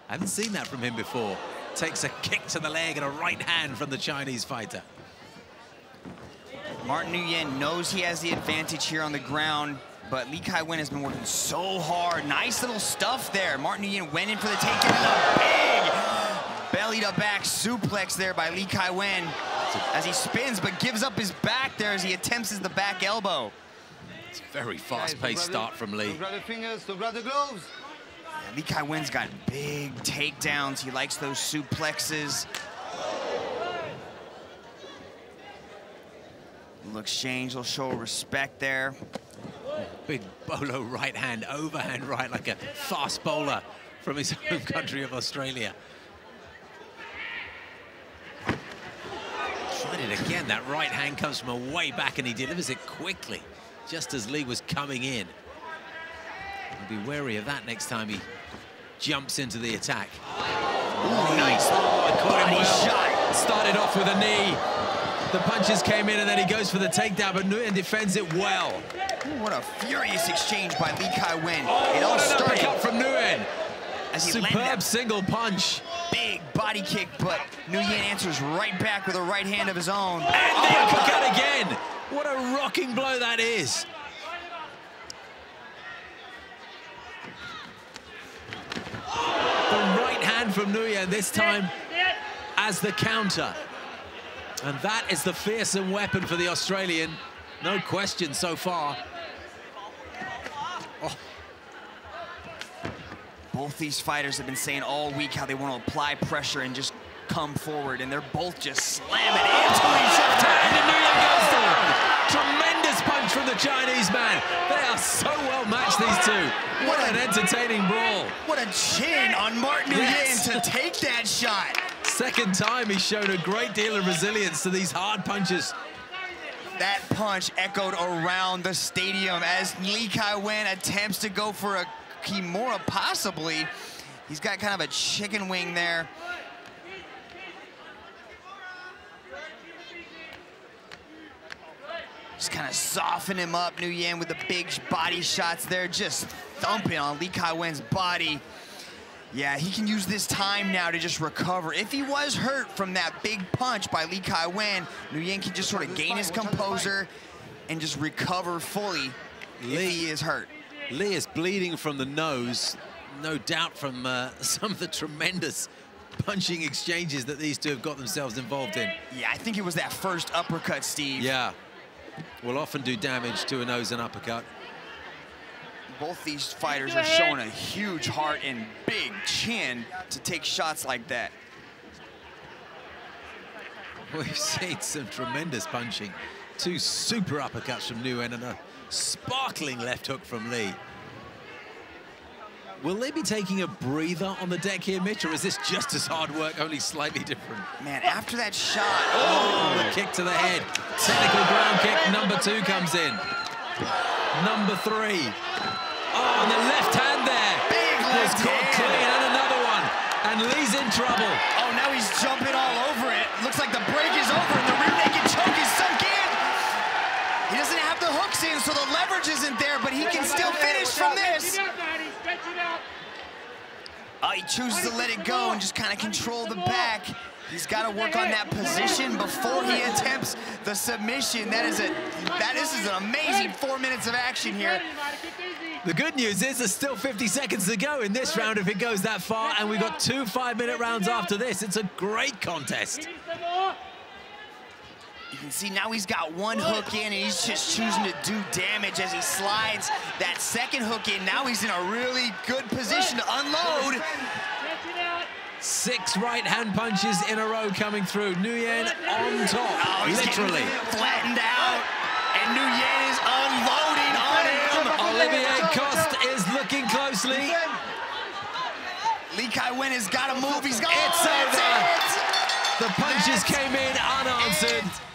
I haven't seen that from him before. Takes a kick to the leg and a right hand from the Chinese fighter. Martin Nguyen knows he has the advantage here on the ground, but Li Kai Wen has been working so hard. Nice little stuff there. Martin Nguyen went in for the takedown. A big belly to back suplex there by Li Kai Wen as he spins, but gives up his back there as he attempts the back elbow. It's a very fast-paced start from Li. Don't grab the fingers, don't grab the gloves. Yeah, Li Kai Wen's got big takedowns. He likes those suplexes. Little exchange, will show respect there. Big bolo right hand, overhand right, like a fast bowler from his home country of Australia. Tried it again. That right hand comes from a way back and he delivers it quickly, just as Li was coming in. We'll be wary of that next time he jumps into the attack. Ooh, nice body shot. Started off with a knee. The punches came in and then he goes for the takedown, but Nguyen defends it well. Ooh, what a furious exchange by Li Kai Wen. Oh, it all started from Nguyen. As he Superb single punch. Big body kick, but Nguyen answers right back with a right hand of his own. And the uppercut again. What a rocking blow that is. The right hand from Nguyen, this time as the counter. And that is the fearsome weapon for the Australian. No question so far. Oh. Both these fighters have been saying all week how they want to apply pressure and just come forward, and they're both just slamming into each other. And Nguyen goes down. Tremendous punch from the Chinese man. They are so well matched, these two. What an entertaining brawl. What a chin on Martin Nguyen to take that shot. Second time he's shown a great deal of resilience to these hard punches. That punch echoed around the stadium as Li Kai Wen attempts to go for a Kimura, possibly. He's got kind of a chicken wing there. Just kind of soften him up, Nguyen, with the big body shots there, just thumping on Li Kai Wen's body. Yeah, he can use this time now to just recover. If he was hurt from that big punch by Li Kai Wen, Nguyen can just sort of gain his composure and just recover fully if he is hurt. Li is bleeding from the nose, no doubt from some of the tremendous punching exchanges that these two have got themselves involved in. Yeah, I think it was that first uppercut, Steve. Yeah, will often do damage to a nose and uppercut. Both these fighters are showing a huge heart and big chin to take shots like that. We've seen some tremendous punching. Two super uppercuts from Nguyen and a sparkling left hook from Li. Will they be taking a breather on the deck here, Mitch, or is this just as hard work, only slightly different? Man, after that shot. Oh, the kick to the head. Technical ground kick, number 2 comes in. Number 3. Oh, and the left hand there. Big left hand. Clean, and another one. And Li's in trouble. Oh, now he's jumping all over it. Looks like the break is over and the rear naked choke is sunk in. He doesn't have the hooks in, so the leverage isn't there, but he can still finish from this. Oh, he chooses to let it go and just kind of control the back. He's got to work on that position before he attempts the submission. That is an amazing 4 minutes of action here. The good news is there's still 50 seconds to go in this round if it goes that far, and we've got 2 5-minute rounds after this. It's a great contest. You can see now he's got one hook in, and he's just choosing to do damage as he slides that second hook in. Now he's in a really good position to unload. 6 right-hand punches in a row coming through. Nguyen on top, literally. Flattened out, and Nguyen is unloading on him. Olivier Coste is looking closely. Li Kai Wen has got to move. He's got it's over. The punches came in unanswered.